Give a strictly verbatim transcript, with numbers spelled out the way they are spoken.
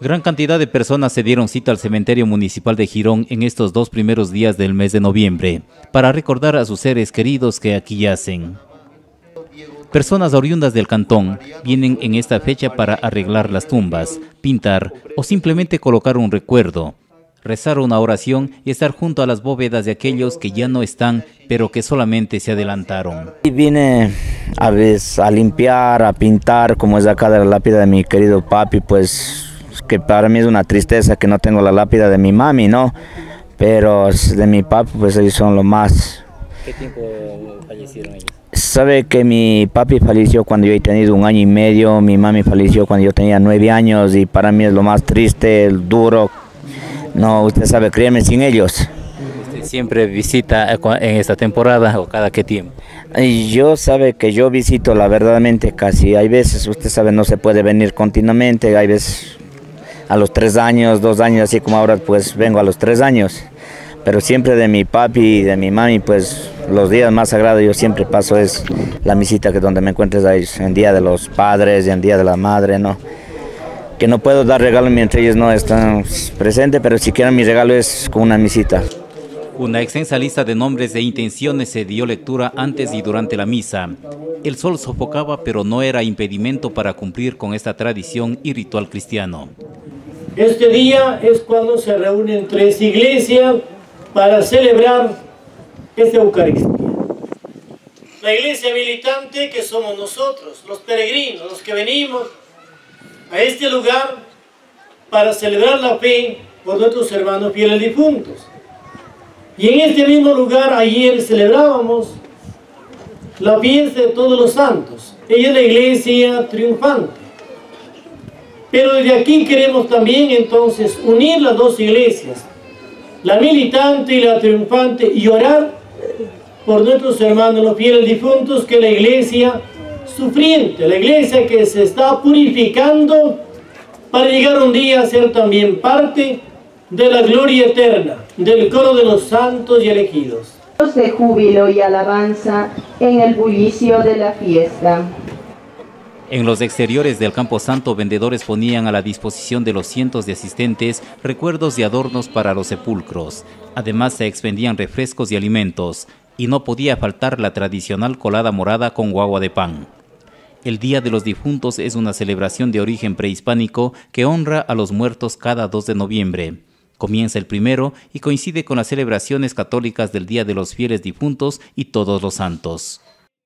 Gran cantidad de personas se dieron cita al cementerio municipal de Girón en estos dos primeros días del mes de noviembre, para recordar a sus seres queridos que aquí yacen. Personas oriundas del cantón vienen en esta fecha para arreglar las tumbas, pintar o simplemente colocar un recuerdo, rezar una oración y estar junto a las bóvedas de aquellos que ya no están, pero que solamente se adelantaron. Vine a veces a limpiar, a pintar, como es acá de la lápida de mi querido papi, pues que para mí es una tristeza que no tengo la lápida de mi mami, ¿no? Pero de mi papi, pues ellos son lo más. ¿Qué tiempo fallecieron ellos? Sabe que mi papi falleció cuando yo he tenido un año y medio, mi mami falleció cuando yo tenía nueve años y para mí es lo más triste, el duro. No, usted sabe, créeme, sin ellos. ¿Usted siempre visita en esta temporada o cada qué tiempo? Y yo sabe que yo visito la verdaderamente casi, hay veces, usted sabe, no se puede venir continuamente, hay veces a los tres años, dos años, así como ahora pues vengo a los tres años. Pero siempre de mi papi y de mi mami, pues los días más sagrados yo siempre paso es la misita que donde me encuentres ahí, en día de los padres y en día de la madre, ¿no? Que no puedo dar regalo mientras ellos no están presentes, pero si quieren mi regalo es con una misita. Una extensa lista de nombres e intenciones se dio lectura antes y durante la misa. El sol sofocaba, pero no era impedimento para cumplir con esta tradición y ritual cristiano. Este día es cuando se reúnen tres iglesias para celebrar esta Eucaristía. La iglesia militante, que somos nosotros, los peregrinos, los que venimos a este lugar para celebrar la fe por nuestros hermanos fieles difuntos. Y en este mismo lugar ayer celebrábamos la fiesta de todos los santos. Ella es la iglesia triunfante. Pero desde aquí queremos también entonces unir las dos iglesias, la militante y la triunfante, y orar por nuestros hermanos los fieles difuntos, que la iglesia sufriente, la iglesia que se está purificando para llegar un día a ser también parte de la gloria eterna, del coro de los santos y elegidos. De júbilo y alabanza en el bullicio de la fiesta. En los exteriores del Campo Santo, vendedores ponían a la disposición de los cientos de asistentes recuerdos y adornos para los sepulcros. Además, se expendían refrescos y alimentos, y no podía faltar la tradicional colada morada con guagua de pan. El Día de los Difuntos es una celebración de origen prehispánico que honra a los muertos cada dos de noviembre. Comienza el primero y coincide con las celebraciones católicas del Día de los Fieles Difuntos y Todos los Santos.